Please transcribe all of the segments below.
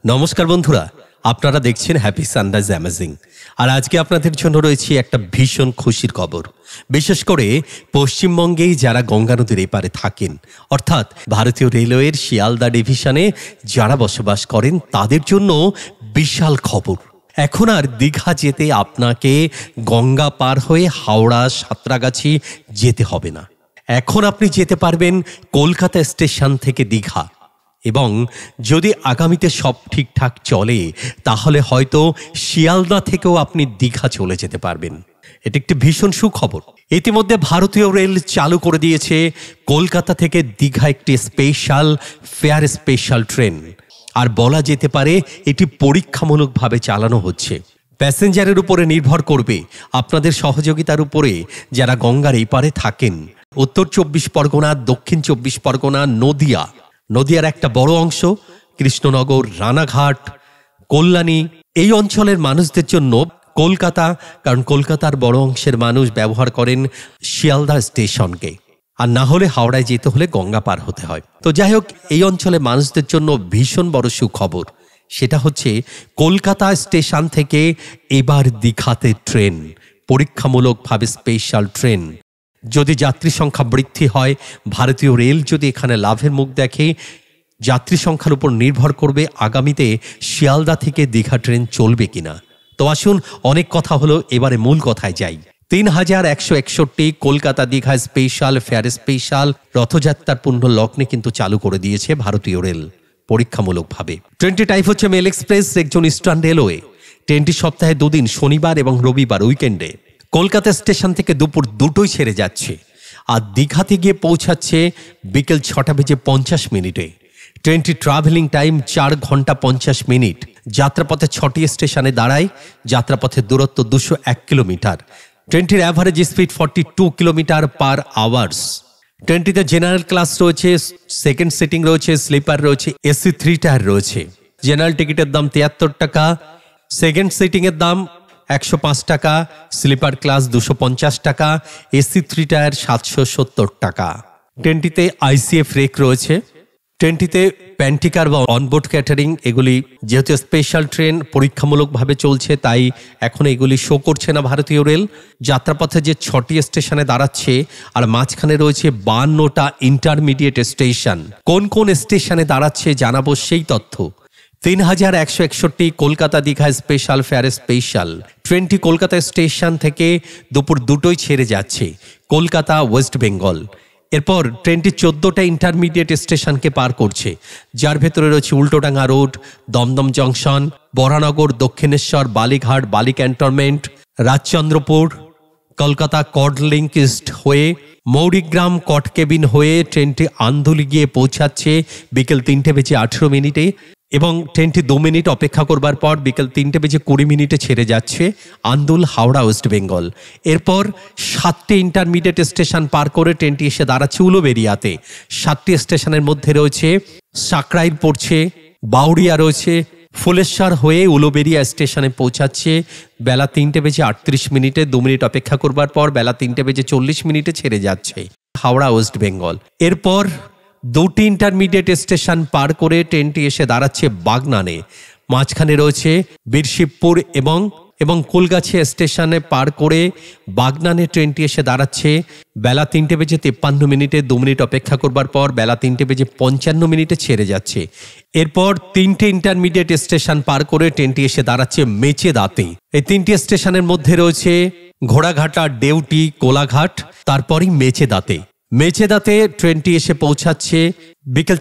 নমস্কার বন্ধুরা, আপনারা দেখছেন হ্যাপি সানরাইজ অ্যামেজিং। আর আজকে আপনাদের জন্য রয়েছে একটা ভীষণ খুশির খবর। বিশেষ করে পশ্চিমবঙ্গেই যারা গঙ্গা নদীর এপারে থাকেন, অর্থাৎ ভারতীয় রেলওয়ের শিয়ালদা ডিভিশনে যারা বসবাস করেন, তাদের জন্য বিশাল খবর। এখন আর দীঘা যেতে আপনাকে গঙ্গা পার হয়ে হাওড়া, সাঁতরাগাছি যেতে হবে না। এখন আপনি যেতে পারবেন কলকাতা স্টেশন থেকে দীঘা। এবং যদি আগামীতে সব ঠিকঠাক চলে, তাহলে হয়তো শিয়ালদা থেকেও আপনি দীঘা চলে যেতে পারবেন। এটি একটি ভীষণ সুখবর। ইতিমধ্যে ভারতীয় রেল চালু করে দিয়েছে কলকাতা থেকে দীঘা একটি স্পেশাল ট্রেন। আর বলা যেতে পারে এটি পরীক্ষামূলকভাবে চালানো হচ্ছে। প্যাসেঞ্জারের উপরে নির্ভর করবে, আপনাদের সহযোগিতার উপরে, যারা গঙ্গার এই পারে থাকেন। উত্তর 24 পরগনা, দক্ষিণ 24 পরগনা, নদিয়ার একটা বড় অংশ, কৃষ্ণনগর, রানাঘাট, কল্যাণী, এই অঞ্চলের মানুষদের জন্য কলকাতা, কারণ কলকাতার বড় অংশের মানুষ ব্যবহার করেন শিয়ালদা স্টেশনকে। আর না হলে হাওড়ায় যেতে হলে গঙ্গা পার হতে হয়। তো যাই হোক, এই অঞ্চলের মানুষদের জন্য ভীষণ বড় সুখবর। সেটা হচ্ছে কলকাতা স্টেশন থেকে এবার দীঘাতে ট্রেন, পরীক্ষামূলকভাবে স্পেশাল ট্রেন। যদি যাত্রী সংখ্যা বৃদ্ধি হয়, ভারতীয় রেল যদি এখানে লাভের মুখ দেখে, যাত্রী সংখ্যার উপর নির্ভর করবে আগামীতে শিয়ালদা থেকে দীঘা ট্রেন চলবে কিনা। তো আসুন, অনেক কথা হলো, এবারে মূল কথায় যাই। 3161 কলকাতা দীঘা স্পেশাল রথযাত্রার পুণ্য লগ্নে কিন্তু চালু করে দিয়েছে ভারতীয় রেল পরীক্ষামূলকভাবে। ট্রেনটি টাইপ হচ্ছে মেল এক্সপ্রেস, একজন ইস্টার্ন রেলওয়ে। ট্রেনটি সপ্তাহে 2 দিন, শনিবার এবং রবিবার, উইকেন্ডে কলকাতা স্টেশন থেকে দুপুর 2টোয় ছেড়ে যাচ্ছে। আর দীঘাতে গিয়ে পৌঁছাচ্ছে বিকেল 6:50 ট্রেনটি ট্রাভেলিং টাইম 4 ঘন্টা 50 মিনিট। যাত্রাপথে 6টি স্টেশনে দাঁড়ায়। যাত্রাপথের দূরত্ব 201 কিলোমিটার। ট্রেনটির average speed 42 kilometre per hours. ট্রেনটিতে জেনারেল ক্লাস রয়েছে, সেকেন্ড সিটিং রয়েছে, স্লিপার রয়েছে, এসি 3 টায়ার রয়েছে। জেনারেল টিকিটের দাম 73 টাকা, সেকেন্ড সিটিংয়ের দাম 105 টাকা, স্লিপার ক্লাস 250 টাকা, এসি 3 টায়ার 770 টাকা। ট্রেনটিতে আইসিএফ রেক রয়েছে। ট্রেনটিতে প্যান্টিকার বা অনবোর্ড ক্যাটারিং, এগুলি যেহেতু স্পেশাল ট্রেন পরীক্ষামূলকভাবে চলছে, তাই এখন এগুলি শো করছে না ভারতীয় রেল। যাত্রাপথে যে 6টি স্টেশনে দাঁড়াচ্ছে, আর মাঝখানে রয়েছে 52টা ইন্টারমিডিয়েট স্টেশন। কোন কোন স্টেশনে দাঁড়াচ্ছে জানাবো সেই তথ্য। 3161 কলকাতা দীঘা স্পেশাল ট্রেনটি কলকাতা স্টেশন থেকে দুপুর 2টোয় ছেড়ে যাচ্ছে, কলকাতা, ওয়েস্ট বেঙ্গল। এরপর ট্রেনটি 14টা ইন্টারমিডিয়েট স্টেশনকে পার করছে, যার ভেতরে রয়েছে Ultadanga road, Dum Dum junction, Baranagar, Dakshineswar, Balighat, Bali cantonment, Rajchandrapur, Kolkata cord link east হয়ে মৌরিগ্রাম কট কেবিন হয়ে ট্রেনটি আন্দুলি গিয়ে পৌঁছাচ্ছে বিকেল 3:18 এবং ট্রেনটি 2 মিনিট অপেক্ষা করবার পর বিকেল 3:20 ছেড়ে যাচ্ছে আন্দুল, হাওড়া, ওয়েস্ট বেঙ্গল। এরপর 7টি ইন্টারমিডিয়েট স্টেশন পার করে ট্রেনটি এসে দাঁড়াচ্ছে উলুবেড়িয়াতে। 7টি স্টেশনের মধ্যে রয়েছে সাকরাইল পড়ছে, বাউরিয়া রয়েছে, ফুলেশ্বর হয়ে উলুবেড়িয়া স্টেশনে পৌঁছাচ্ছে বেলা 3:38। 2 মিনিট অপেক্ষা করবার পর বেলা 3:40 ছেড়ে যাচ্ছে হাওড়া, ওয়েস্ট বেঙ্গল। এরপর 2টি ইন্টারমিডিয়েট স্টেশন পার করে ট্রেনটি এসে দাঁড়াচ্ছে বাগনানে। মাঝখানে রয়েছে বীরশিবপুর এবং কুলগাছি স্টেশনে পার করে বাগনানে ট্রেনটি এসে দাঁড়াচ্ছে বেলা 3:53। 2 মিনিট অপেক্ষা করবার পর বেলা 3:55 ছেড়ে যাচ্ছে। এরপর 3টে ইন্টারমিডিয়েট স্টেশন পার করে ট্রেনটি এসে দাঁড়াচ্ছে মেচেদাতে। এই 3টি স্টেশনের মধ্যে রয়েছে ঘোড়াঘাটা, ডেউটি, কোলাঘাট, তারপরই মেচেদাতে ট্রেনটি এসে পৌঁছাচ্ছে বিকেল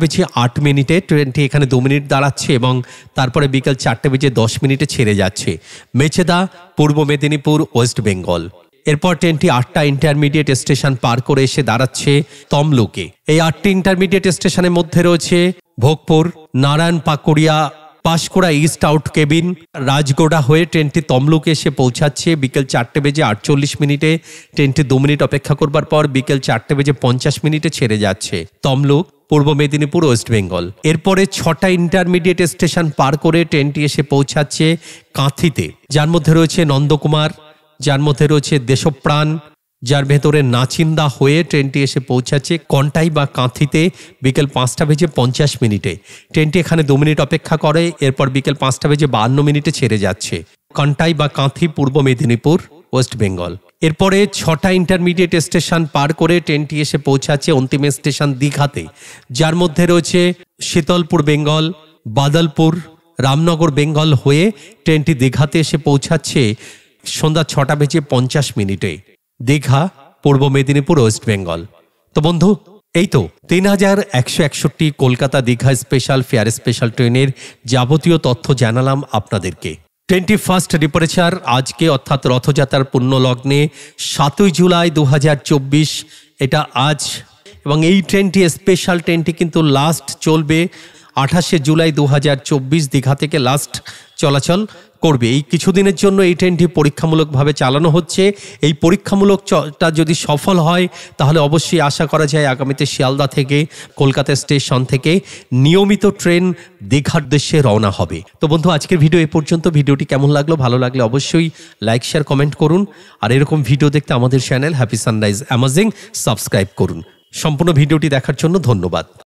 4:08। ট্রেনটি এখানে 2 মিনিট দাঁড়াচ্ছে এবং তারপরে বিকেল 4:10 ছেড়ে যাচ্ছে মেচেদা, পূর্ব মেদিনীপুর, ওয়েস্ট বেঙ্গল। এরপর ট্রেনটি 8টা ইন্টারমিডিয়েট স্টেশন পার করে এসে দাঁড়াচ্ছে তমলুকে। এই 8টি ইন্টারমিডিয়েট স্টেশনের মধ্যে রয়েছে Bhogpur, Narayan Pakuria, Panskura east out cabin, Rajgoda হয়ে ট্রেনটি তমলুকে এসে পৌঁছাচ্ছে বিকেল 4:48। ট্রেনটি 2 মিনিট অপেক্ষা করবার পর বিকেল 4:50 ছেড়ে যাচ্ছে তমলুক, পূর্ব মেদিনীপুর, ওয়েস্ট বেঙ্গল। এরপরে 6টা ইন্টারমিডিয়েট স্টেশন পার করে ট্রেনটি এসে পৌঁছাচ্ছে কাঁথিতে, যার মধ্যে রয়েছে নন্দকুমার, যার মধ্যে রয়েছে দেশপ্রাণ, যার ভেতরে নাচিন্দা হয়ে ট্রেনটি এসে পৌঁছাচ্ছে কন্টাই বা কাঁথিতে বিকেল 5:50 ট্রেনটি এখানে 2 মিনিট অপেক্ষা করে, এরপর বিকেল 5:52 ছেড়ে যাচ্ছে কন্টাই বা কাঁথি, পূর্ব মেদিনীপুর, ওয়েস্ট বেঙ্গল। এরপরে 6টা ইন্টারমিডিয়েট স্টেশন পার করে ট্রেনটি এসে পৌঁছাচ্ছে অন্তিম স্টেশন দীঘাতে, যার মধ্যে রয়েছে শীতলপুর বেঙ্গল, বাদলপুর, রামনগর বেঙ্গল হয়ে ট্রেনটি দীঘাতে এসে পৌঁছাচ্ছে সন্ধ্যা 6:50 দীঘা, পূর্ব মেদিনীপুর, ওয়েস্ট বেঙ্গল। তো বন্ধু, এই তো 3161 Kolkata Digha special fare special ট্রেনের যাবতীয় তথ্য জানালাম আপনাদেরকে। ট্রেনটি ফার্স্ট ডিপারেচার আজকে অর্থাৎ রথযাত্রার পুণ্য লগ্নে 7 জুলাই 2024, এটা আজ। এবং এই ট্রেনটি স্পেশাল ট্রেনটি কিন্তু লাস্ট চলবে 28 জুলাই 2024 দীঘা থেকে লাস্ট চলাচল করবে। এই কিছুদিনের জন্য এই ট্রেনটি পরীক্ষামূলকভাবে চালানো হচ্ছে। এই পরীক্ষামূলকটা যদি সফল হয় তাহলে অবশ্যই আশা করা যায় আগামীতে শিয়ালদা থেকে কলকাতা স্টেশন থেকে নিয়মিত ট্রেন দীঘার উদ্দেশ্যে রওনা হবে। তো বন্ধু, আজকের ভিডিও এই পর্যন্ত। ভিডিওটি কেমন লাগলো, ভালো লাগলে অবশ্যই লাইক, শেয়ার, কমেন্ট করুন। আর এরকম ভিডিও দেখতে আমাদের channel happy sunrise amazing subscribe করুন। সম্পূর্ণ ভিডিওটি দেখার জন্য ধন্যবাদ।